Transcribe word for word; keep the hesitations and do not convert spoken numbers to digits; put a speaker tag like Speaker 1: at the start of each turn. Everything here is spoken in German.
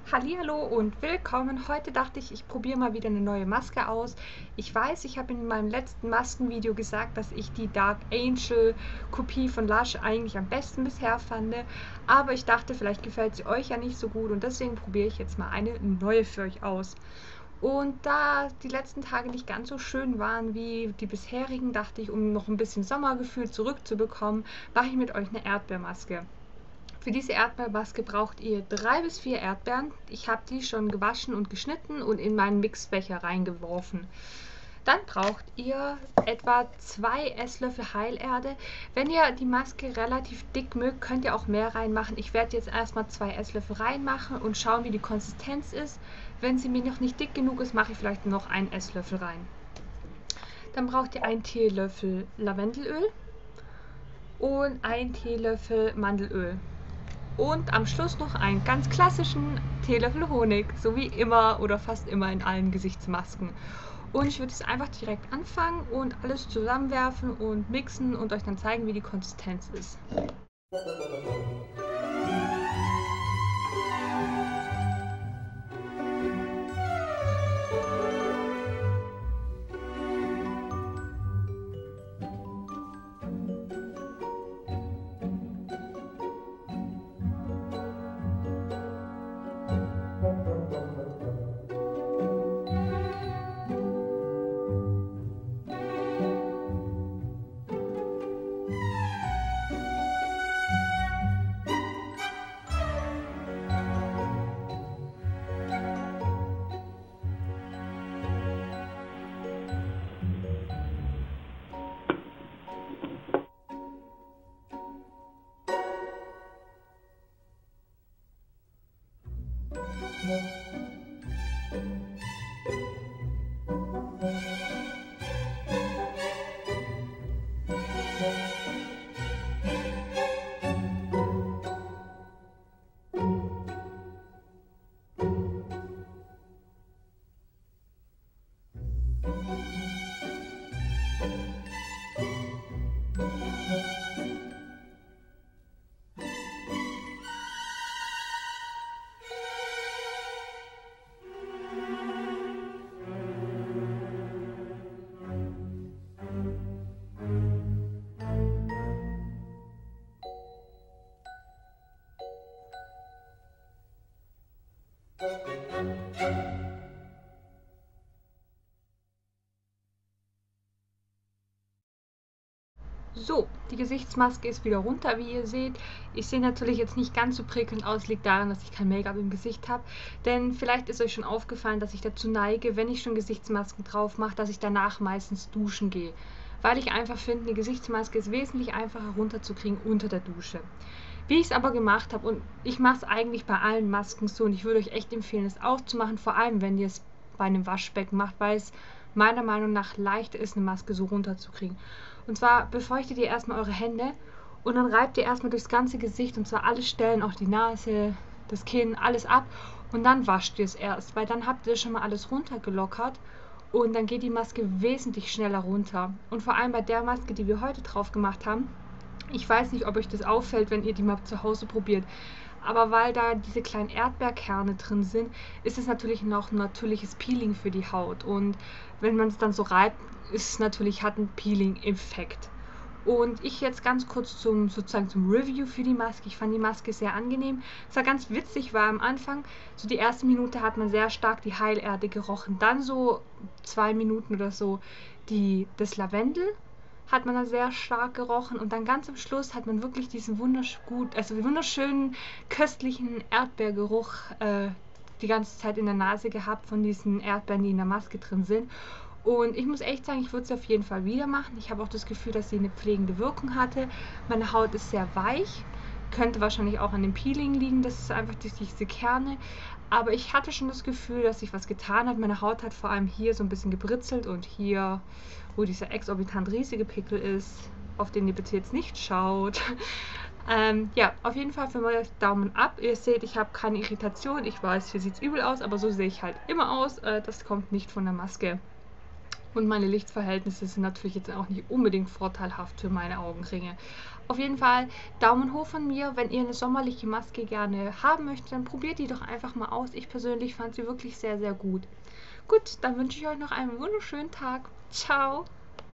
Speaker 1: Hallihallo und willkommen. Heute dachte ich, ich probiere mal wieder eine neue Maske aus. Ich weiß, ich habe in meinem letzten Maskenvideo gesagt, dass ich die Dark Angel Kopie von Lush eigentlich am besten bisher fand, aber ich dachte, vielleicht gefällt sie euch ja nicht so gut und deswegen probiere ich jetzt mal eine neue für euch aus. Und da die letzten Tage nicht ganz so schön waren wie die bisherigen, dachte ich, um noch ein bisschen Sommergefühl zurückzubekommen, mache ich mit euch eine Erdbeermaske. Für diese Erdbeermaske braucht ihr drei bis vier Erdbeeren. Ich habe die schon gewaschen und geschnitten und in meinen Mixbecher reingeworfen. Dann braucht ihr etwa zwei Esslöffel Heilerde. Wenn ihr die Maske relativ dick mögt, könnt ihr auch mehr reinmachen. Ich werde jetzt erstmal zwei Esslöffel reinmachen und schauen, wie die Konsistenz ist. Wenn sie mir noch nicht dick genug ist, mache ich vielleicht noch einen Esslöffel rein. Dann braucht ihr einen Teelöffel Lavendelöl und einen Teelöffel Mandelöl. Und am Schluss noch einen ganz klassischen Teelöffel Honig, so wie immer oder fast immer in allen Gesichtsmasken. Und ich würde jetzt einfach direkt anfangen und alles zusammenwerfen und mixen und euch dann zeigen, wie die Konsistenz ist. So, die Gesichtsmaske ist wieder runter, wie ihr seht. Ich sehe natürlich jetzt nicht ganz so prickelnd aus, liegt daran, dass ich kein Make-up im Gesicht habe. Denn vielleicht ist euch schon aufgefallen, dass ich dazu neige, wenn ich schon Gesichtsmasken drauf mache, dass ich danach meistens duschen gehe. Weil ich einfach finde, eine Gesichtsmaske ist wesentlich einfacher runterzukriegen unter der Dusche. Wie ich es aber gemacht habe, und ich mache es eigentlich bei allen Masken so, und ich würde euch echt empfehlen, es auch zu machen, vor allem wenn ihr es bei einem Waschbecken macht, weil es meiner Meinung nach leichter ist, eine Maske so runterzukriegen. Und zwar befeuchtet ihr erstmal eure Hände und dann reibt ihr erstmal durchs ganze Gesicht, und zwar alle Stellen, auch die Nase, das Kinn, alles ab, und dann wascht ihr es erst, weil dann habt ihr schon mal alles runtergelockert und dann geht die Maske wesentlich schneller runter. Und vor allem bei der Maske, die wir heute drauf gemacht haben, ich weiß nicht, ob euch das auffällt, wenn ihr die mal zu Hause probiert, aber weil da diese kleinen Erdbeerkerne drin sind, ist es natürlich noch ein natürliches Peeling für die Haut. Und wenn man es dann so reibt, ist es natürlich, hat einen Peeling-Effekt. Und ich jetzt ganz kurz zum sozusagen zum Review für die Maske. Ich fand die Maske sehr angenehm. Es war ganz witzig, weil am Anfang, so die erste Minute hat man sehr stark die Heilerde gerochen. Dann so zwei Minuten oder so die, das Lavendel hat man da sehr stark gerochen, und dann ganz am Schluss hat man wirklich diesen wunderschön, also wunderschönen köstlichen Erdbeergeruch äh, die ganze Zeit in der Nase gehabt von diesen Erdbeeren, die in der Maske drin sind. Und ich muss echt sagen, ich würde es auf jeden Fall wieder machen. Ich habe auch das Gefühl, dass sie eine pflegende Wirkung hatte. Meine Haut ist sehr weich, könnte wahrscheinlich auch an dem Peeling liegen, das ist einfach durch diese Kerne. Aber ich hatte schon das Gefühl, dass sich was getan hat. Meine Haut hat vor allem hier so ein bisschen gebritzelt und hier, wo dieser exorbitant riesige Pickel ist, auf den ihr bitte jetzt nicht schaut. Ähm, ja, auf jeden Fall für euch Daumen ab. Ihr seht, ich habe keine Irritation. Ich weiß, hier sieht es übel aus, aber so sehe ich halt immer aus. Äh, das kommt nicht von der Maske. Und meine Lichtverhältnisse sind natürlich jetzt auch nicht unbedingt vorteilhaft für meine Augenringe. Auf jeden Fall Daumen hoch von mir, wenn ihr eine sommerliche Maske gerne haben möchtet, dann probiert die doch einfach mal aus. Ich persönlich fand sie wirklich sehr, sehr gut. Gut, dann wünsche ich euch noch einen wunderschönen Tag. Ciao!